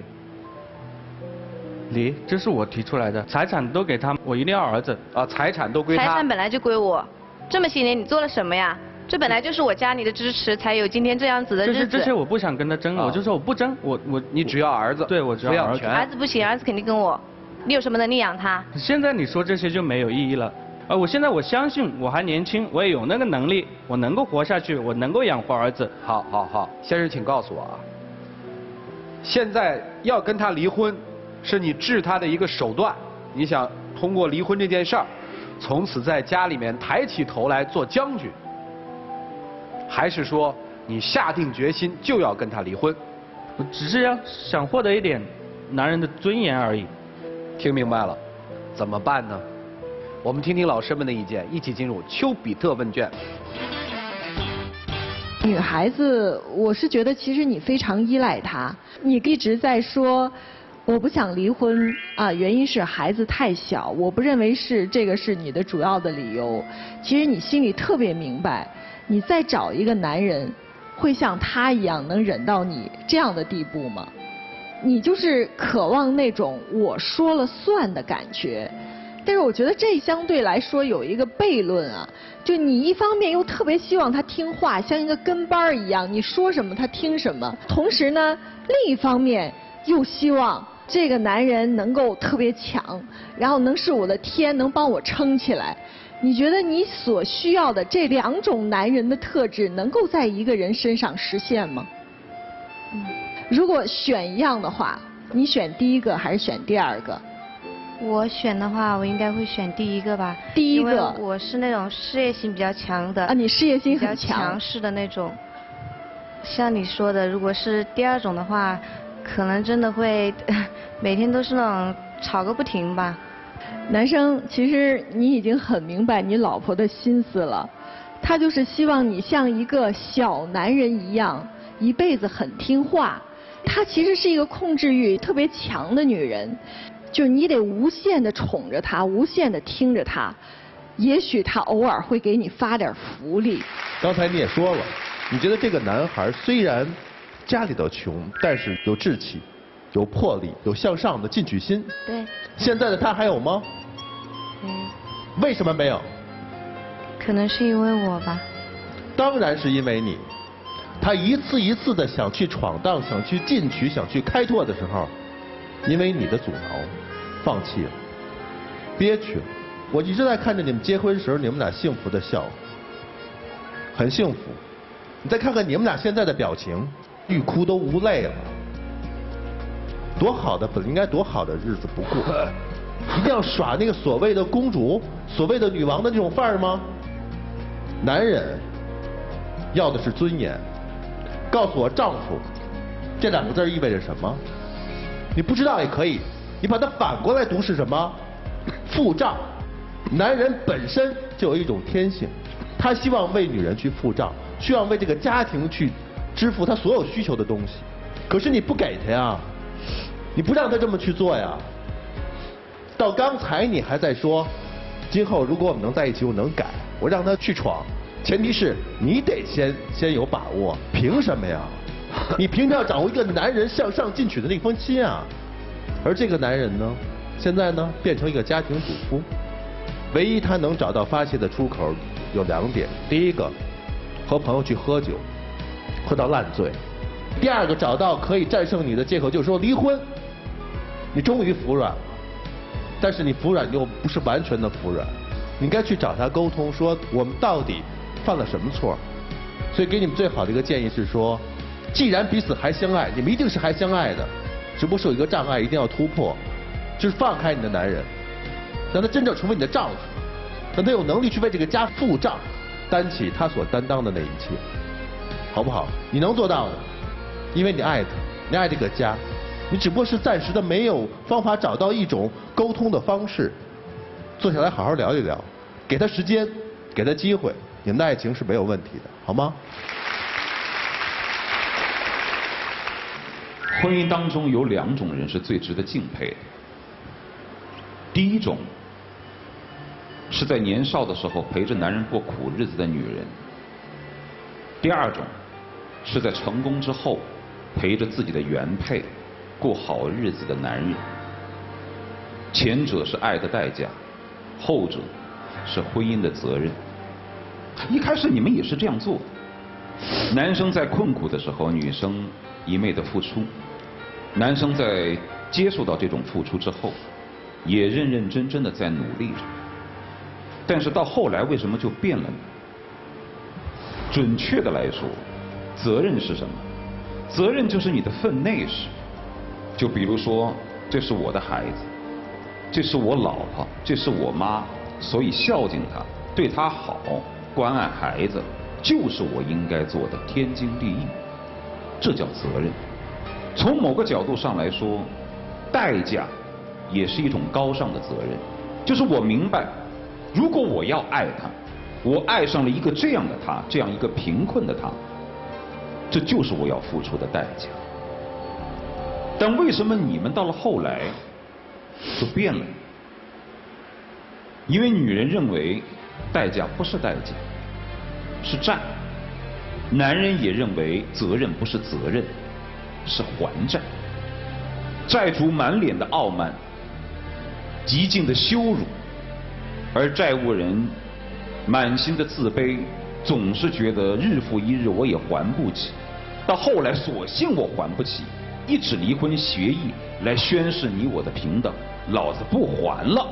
离，这是我提出来的，财产都给他，我一定要儿子。 啊，财产都归他。 财产本来就归我，这么些年你做了什么呀？这本来就是我家里的支持，才有今天这样子的日子。 这些我不想跟他争，我就说我不争， 你只要儿子。 对，我只要儿子。 儿子不行，儿子肯定跟我。你有什么能力养他？ 现在你说这些就没有意义了。我现在我相信我还年轻，我也有那个能力，我能够活下去，我能够养活儿子。 好，先生，请告诉我啊，现在要跟他离婚，是你治他的一个手段，你想通过离婚这件事儿，从此在家里面抬起头来做将军。还是说你下定决心就要跟他离婚？ 我只是想获得一点男人的尊严而已。 听明白了，怎么办呢？我们听听老师们的意见，一起进入丘比特问卷。 女孩子，我是觉得其实你非常依赖他，你一直在说我不想离婚啊，原因是孩子太小，我不认为这个是你的主要的理由。其实你心里特别明白，你再找一个男人会像他一样能忍到你这样的地步吗？你就是渴望那种我说了算的感觉。但是我觉得这相对来说有一个悖论啊，就你一方面又特别希望他听话，像一个跟班一样，你说什么他听什么，同时呢，另一方面又希望这个男人能够特别强，然后能是我的天，能帮我撑起来。你觉得你所需要的这2种男人的特质能够在一个人身上实现吗？如果选一样的话，你选第一个还是选第2个？ 我选的话，我应该会选第一个吧。 第一个， 因为我是那种事业心比较强的。 啊，你事业心很强。 比较强势的那种。像你说的，如果是第2种的话，可能真的会每天都是那种吵个不停吧。 男生，其实你已经很明白你老婆的心思了，她就是希望你像一个小男人一样，一辈子很听话。她其实是一个控制欲特别强的女人。就是你得无限的宠着他，无限的听着他，也许他偶尔会给你发点福利。 刚才你也说了，你觉得这个男孩虽然家里头穷，但是有志气、有魄力、有向上的进取心。 对。 现在的他还有吗？ 没有。 为什么没有？ 可能是因为我吧。 当然是因为你。他一次一次的想去闯荡、想去进取、想去开拓的时候，因为你的阻挠，放弃了，憋屈了。我一直在看着你们结婚时候你们俩幸福的笑，很幸福。你再看看你们俩现在的表情，欲哭都无泪了。多好的，本应该多好的日子不过，一定要耍那个所谓的公主、所谓的女王的那种范儿吗？男人要的是尊严。告诉我丈夫这2个字意味着什么？你不知道也可以，你把它反过来读是什么？付账。男人本身就有一种天性，他希望为女人去付账，希望为这个家庭去支付他所有需求的东西。可是你不给他呀，你不让他这么去做呀。到刚才你还在说，今后如果我们能在一起，我能改，我让他去闯，前提是你得先有把握。凭什么呀？你凭着要掌握一个男人向上进取的那封心啊。而这个男人呢，现在呢变成一个家庭主妇，唯一他能找到发泄的出口有2点：第一个，和朋友去喝酒，喝到烂醉；第2个，找到可以战胜你的借口，就是说离婚。你终于服软了，但是你服软又不是完全的服软，你该去找他沟通，说我们到底犯了什么错。所以给你们最好的一个建议是说，既然彼此还相爱，你们一定是还相爱的，只不过是有一个障碍一定要突破，就是放开你的男人，让他真正成为你的丈夫，让他有能力去为这个家付账，担起他所担当的那一切，好不好？你能做到的，因为你爱他，你爱这个家，你只不过是暂时的没有方法找到一种沟通的方式，坐下来好好聊一聊，给他时间，给他机会，你们的爱情是没有问题的，好吗？ 婚姻当中有2种人是最值得敬佩的。第一种是在年少的时候陪着男人过苦日子的女人，第2种是在成功之后陪着自己的原配过好日子的男人。前者是爱的代价，后者是婚姻的责任。一开始你们也是这样做的，男生在困苦的时候，女生一昧的付出，男生在接受到这种付出之后，也认认真真的在努力着。但是到后来为什么就变了呢？准确的来说，责任是什么？责任就是你的分内事。就比如说，这是我的孩子，这是我老婆，这是我妈，所以孝敬她，对她好，关爱孩子，就是我应该做的天经地义，这叫责任。从某个角度上来说，代价也是一种高尚的责任，就是我明白，如果我要爱他，我爱上了一个这样的他，这样一个贫困的他， 这就是我要付出的代价。但为什么你们到了后来就变了呢？因为女人认为代价不是代价，是债；男人也认为责任不是责任，是还债。债主满脸的傲慢，极尽的羞辱，而债务人满心的自卑，总是觉得日复一日我也还不起，到后来索性我还不起，一纸离婚协议来宣示你我的平等，老子不还了。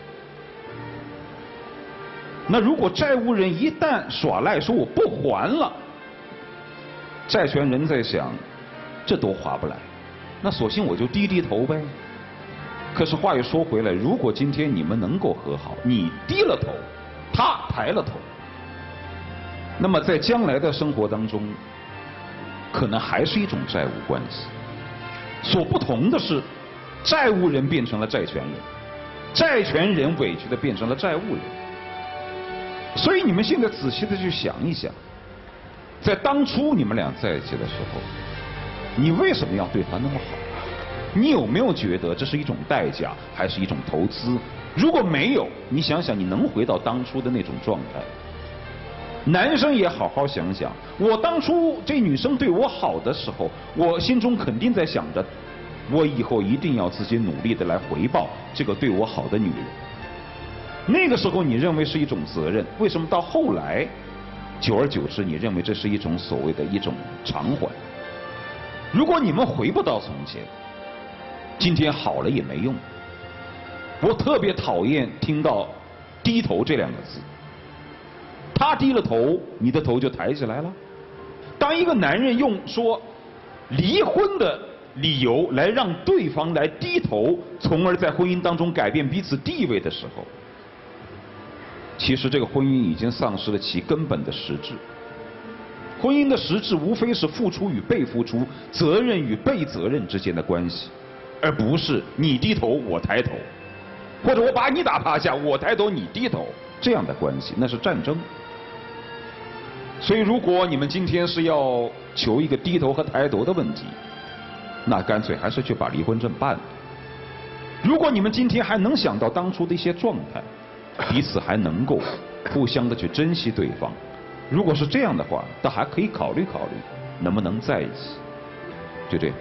那如果债务人一旦耍赖说我不还了，债权人在想，这都划不来，那索性我就低低头呗。可是话又说回来，如果今天你们能够和好，你低了头，他抬了头，那么在将来的生活当中，可能还是一种债务关系。所不同的是，债务人变成了债权人，债权人委屈的变成了债务人。所以你们现在仔细的去想一想，在当初你们俩在一起的时候，你为什么要对他那么好？你有没有觉得这是一种代价，还是一种投资？如果没有，你想想你能回到当初的那种状态？男生也好好想想，我当初这女生对我好的时候，我心中肯定在想着，我以后一定要自己努力的来回报这个对我好的女人。那个时候你认为是一种责任，为什么到后来，久而久之你认为这是一种所谓的一种偿还？如果你们回不到从前，今天好了也没用。我特别讨厌听到低头这两个字。他低了头，你的头就抬起来了。当一个男人用说离婚的理由来让对方来低头，从而在婚姻当中改变彼此地位的时候，其实这个婚姻已经丧失了其根本的实质。婚姻的实质无非是付出与被付出、责任与被责任之间的关系，而不是你低头我抬头，或者我把你打趴下我抬头你低头这样的关系，那是战争。所以如果你们今天是要求一个低头和抬头的问题，那干脆还是去把离婚证办了。如果你们今天还能想到当初的一些状态，彼此还能够互相的去珍惜对方，如果是这样的话，倒还可以考虑考虑能不能在一起。就这样。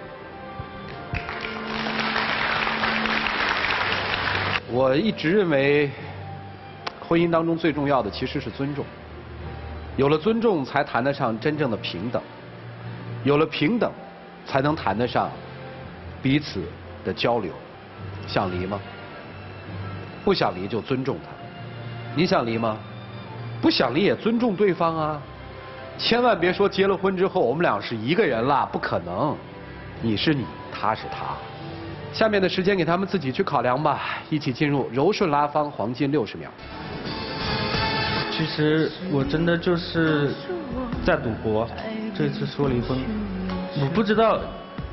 我一直认为，婚姻当中最重要的其实是尊重。有了尊重，才谈得上真正的平等；有了平等，才能谈得上彼此的交流。想离吗？不想离就尊重他。你想离吗？不想离也尊重对方啊。千万别说结了婚之后我们俩是一个人了，不可能。你是你，他是他。下面的时间给他们自己去考量吧，一起进入柔顺拉芳黄金60秒。 其实我真的就是在赌博，这次说离婚，我不知道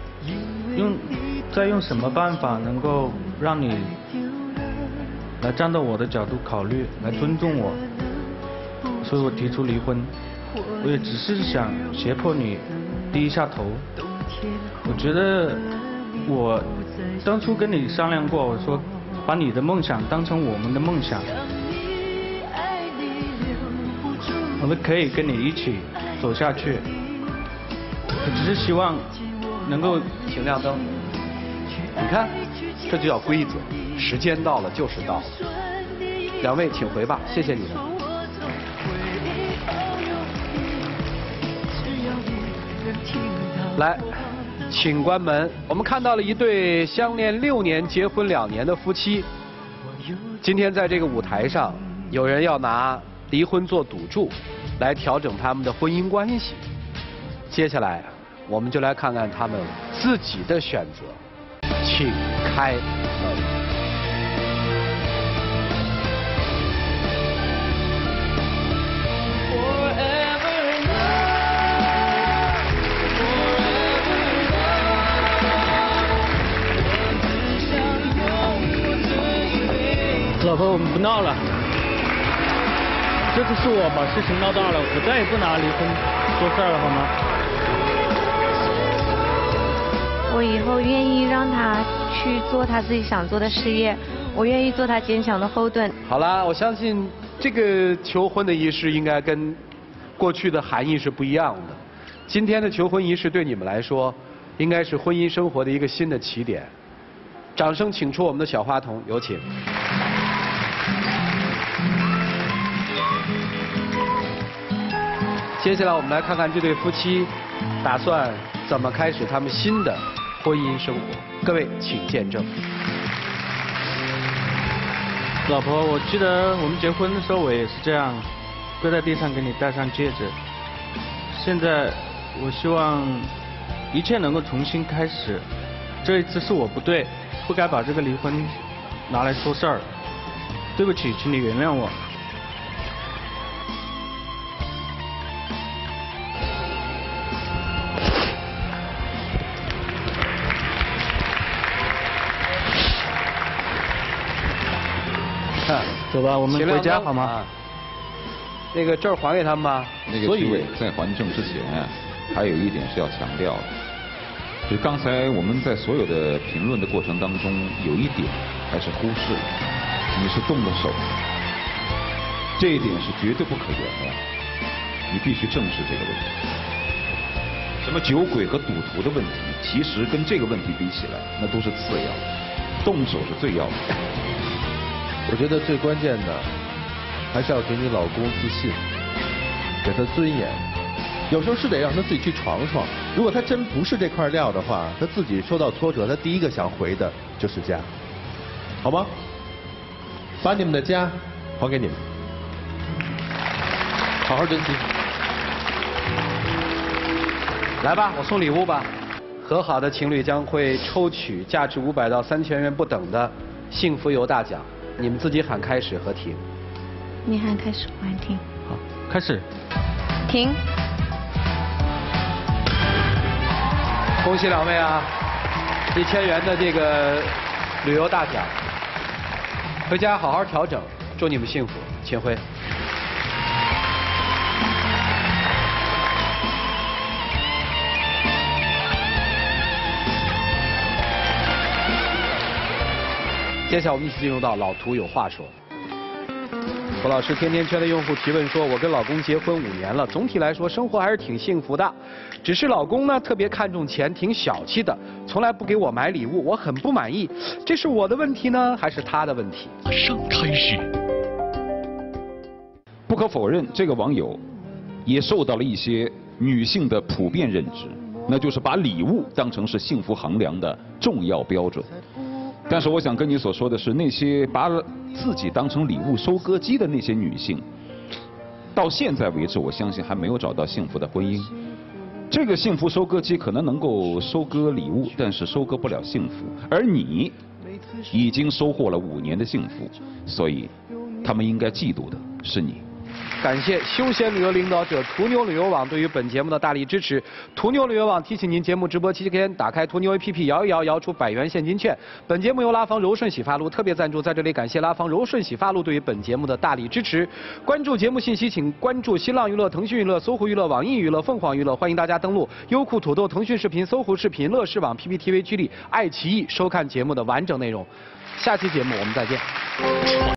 用什么办法能够让你来站到我的角度考虑，来尊重我，所以我提出离婚。我也只是想胁迫你低一下头。我觉得我当初跟你商量过，我说把你的梦想当成我们的梦想，我们可以跟你一起走下去。我只是希望能够请亮灯。你看，这就叫规则，时间到了就是到了。两位请回吧，谢谢你们。来，请关门。我们看到了一对相恋6年、结婚2年的夫妻。今天在这个舞台上，有人要拿离婚做赌注，来调整他们的婚姻关系。接下来，我们就来看看他们自己的选择。请开门。 老婆，我们不闹了。这次是我把事情闹大了，我再也不拿离婚说事儿了，好吗？ 我以后愿意让他去做他自己想做的事业，我愿意做他坚强的后盾。 好了，我相信这个求婚的仪式应该跟过去的含义是不一样的。今天的求婚仪式对你们来说，应该是婚姻生活的一个新的起点。掌声请出我们的小花童，有请。接下来我们来看看这对夫妻打算怎么开始他们新的婚姻生活。各位请见证。 老婆，我记得我们结婚的时候我也是这样，跪在地上给你戴上戒指。现在我希望一切能够重新开始。这一次是我不对，不该把这个离婚拿来说事儿。对不起，请你原谅我。走吧，我们回家好吗？ 那个证还给他们吧。 那个徐伟在还证之前，还有一点是要强调的，就是刚才我们在所有的评论的过程当中，有一点还是忽视了，你是动了手，这一点是绝对不可原谅，你必须正视这个问题。什么酒鬼和赌徒的问题，其实跟这个问题比起来，那都是次要的，动手是最要的。 我觉得最关键的还是要给你老公自信，给他尊严。有时候是得让他自己去闯闯。如果他真不是这块料的话，他自己受到挫折，他第一个想回的就是家，好吗？把你们的家还给你们，好好珍惜。 来吧，我送礼物吧。和好的情侣将会抽取价值500到3000元不等的幸福油大奖。你们自己喊开始和停。 你喊开始，我喊停。 好，开始。 停。 恭喜两位啊！1000元的这个旅游大奖，回家好好调整，祝你们幸福，请回。接下来我们一起进入到老涂有话说。胡老师甜甜圈的用户提问说，我跟老公结婚5年了，总体来说生活还是挺幸福的，只是老公呢特别看重钱，挺小气的，从来不给我买礼物，我很不满意，这是我的问题呢，还是他的问题？ 上开始。 不可否认，这个网友也受到了一些女性的普遍认知，那就是把礼物当成是幸福衡量的重要标准。但是我想跟你所说的是，那些把自己当成礼物收割机的那些女性，到现在为止，我相信还没有找到幸福的婚姻。这个幸福收割机可能能够收割礼物，但是收割不了幸福。而你已经收获了5年的幸福，所以他们应该嫉妒的是你。 感谢休闲旅游领导者途牛旅游网对于本节目的大力支持。途牛旅游网提醒您，节目直播期间打开途牛 APP， 摇一摇，摇出100元现金券。本节目由拉芳柔顺洗发露特别赞助，在这里感谢拉芳柔顺洗发露对于本节目的大力支持。关注节目信息，请关注新浪娱乐、腾讯娱乐、搜狐娱乐、网易娱乐、凤凰娱乐。欢迎大家登录优酷、土豆、腾讯视频、搜狐视频、乐视网、PPTV 居力、爱奇艺收看节目的完整内容。下期节目我们再见。